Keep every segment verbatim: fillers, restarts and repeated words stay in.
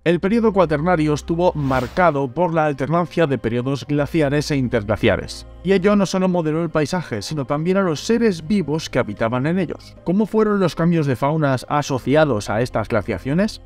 El período cuaternario estuvo marcado por la alternancia de periodos glaciares e interglaciares. Y ello no solo modeló el paisaje, sino también a los seres vivos que habitaban en ellos. ¿Cómo fueron los cambios de faunas asociados a estas glaciaciones?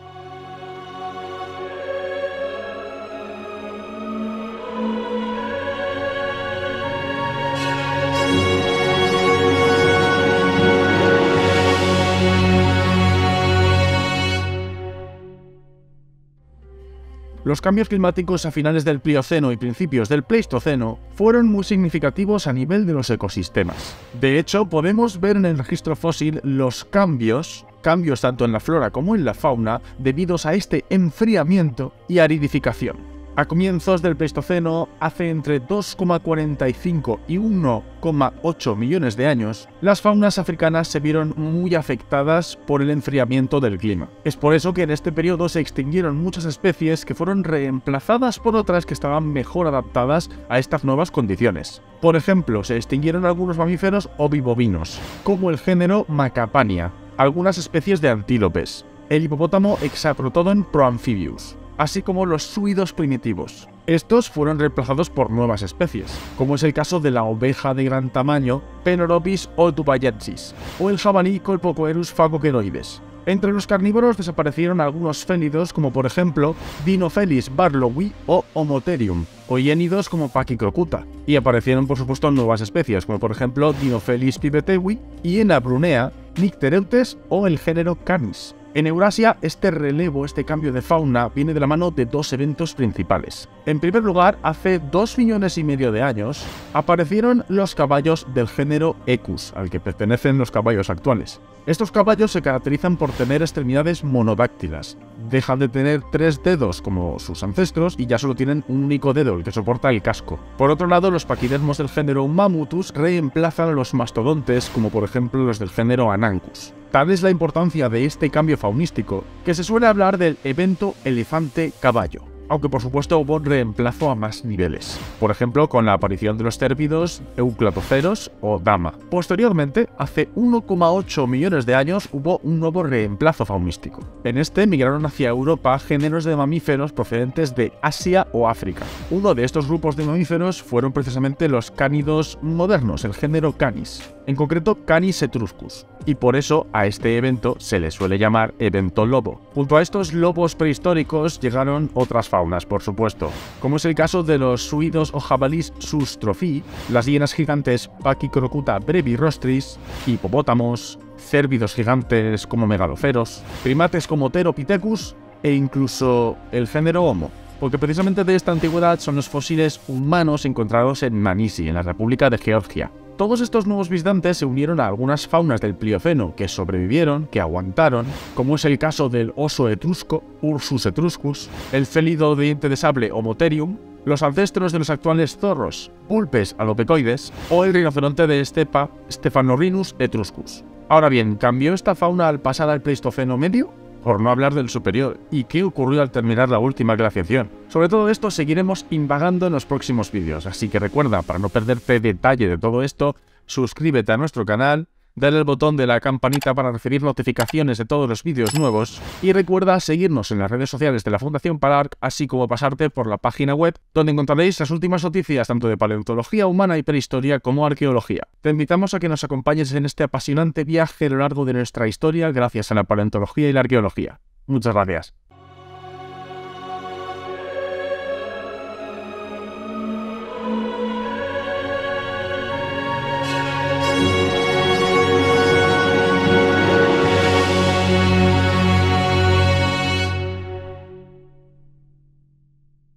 Los cambios climáticos a finales del Plioceno y principios del Pleistoceno fueron muy significativos a nivel de los ecosistemas. De hecho, podemos ver en el registro fósil los cambios, cambios tanto en la flora como en la fauna, debidos a este enfriamiento y aridificación. A comienzos del Pleistoceno, hace entre dos coma cuarenta y cinco y uno coma ocho millones de años, las faunas africanas se vieron muy afectadas por el enfriamiento del clima. Es por eso que en este periodo se extinguieron muchas especies que fueron reemplazadas por otras que estaban mejor adaptadas a estas nuevas condiciones. Por ejemplo, se extinguieron algunos mamíferos ovibovinos, como el género Macapania, algunas especies de antílopes, el hipopótamo Hexaprotodon proamphibius, así como los suidos primitivos. Estos fueron reemplazados por nuevas especies, como es el caso de la oveja de gran tamaño Pheneropis otubayensis o el jabalí Colpocoerus phacoqueroides. Entre los carnívoros desaparecieron algunos félidos como por ejemplo Dinofelis barlowi o Homotherium, o hiénidos como Pachycrocuta, y aparecieron por supuesto nuevas especies como por ejemplo Dinofelis pibetewi, Hyena brunea, Nyctereutes o el género Canis. En Eurasia, este relevo, este cambio de fauna, viene de la mano de dos eventos principales. En primer lugar, hace dos millones y medio de años, aparecieron los caballos del género Equus, al que pertenecen los caballos actuales. Estos caballos se caracterizan por tener extremidades monodáctilas. Dejan de tener tres dedos como sus ancestros y ya solo tienen un único dedo, el que soporta el casco. Por otro lado, los paquidermos del género Mammutus reemplazan a los mastodontes, como por ejemplo los del género Ananchus. Tal es la importancia de este cambio faunístico, que se suele hablar del evento elefante-caballo, aunque por supuesto hubo reemplazo a más niveles, por ejemplo con la aparición de los cérvidos euclatoceros o dama. Posteriormente, hace uno coma ocho millones de años hubo un nuevo reemplazo faunístico. En este migraron hacia Europa géneros de mamíferos procedentes de Asia o África. Uno de estos grupos de mamíferos fueron precisamente los cánidos modernos, el género Canis, en concreto Canis etruscus, y por eso a este evento se le suele llamar evento lobo. Junto a estos lobos prehistóricos llegaron otras faunas, por supuesto, como es el caso de los suidos o jabalís Zoostrophi, las hienas gigantes Pachycrocuta brevirostris, hipopótamos, cérvidos gigantes como megaloceros, primates como Theropithecus e incluso el género Homo, porque precisamente de esta antigüedad son los fósiles humanos encontrados en Manisi, en la República de Georgia. Todos estos nuevos visitantes se unieron a algunas faunas del Plioceno que sobrevivieron, que aguantaron, como es el caso del oso etrusco, Ursus etruscus, el félido de diente de sable Homotherium, los ancestros de los actuales zorros, Vulpes alopecoides, o el rinoceronte de estepa, Stephanorhinus etruscus. Ahora bien, ¿cambió esta fauna al pasar al Pleistoceno medio? Por no hablar del superior, ¿y qué ocurrió al terminar la última glaciación? Sobre todo esto seguiremos invagando en los próximos vídeos, así que recuerda, para no perderte detalle de todo esto, suscríbete a nuestro canal, dale al botón de la campanita para recibir notificaciones de todos los vídeos nuevos, y recuerda seguirnos en las redes sociales de la Fundación Palarc, así como pasarte por la página web, donde encontraréis las últimas noticias tanto de paleontología humana y prehistoria como arqueología. Te invitamos a que nos acompañes en este apasionante viaje a lo largo de nuestra historia gracias a la paleontología y la arqueología. Muchas gracias.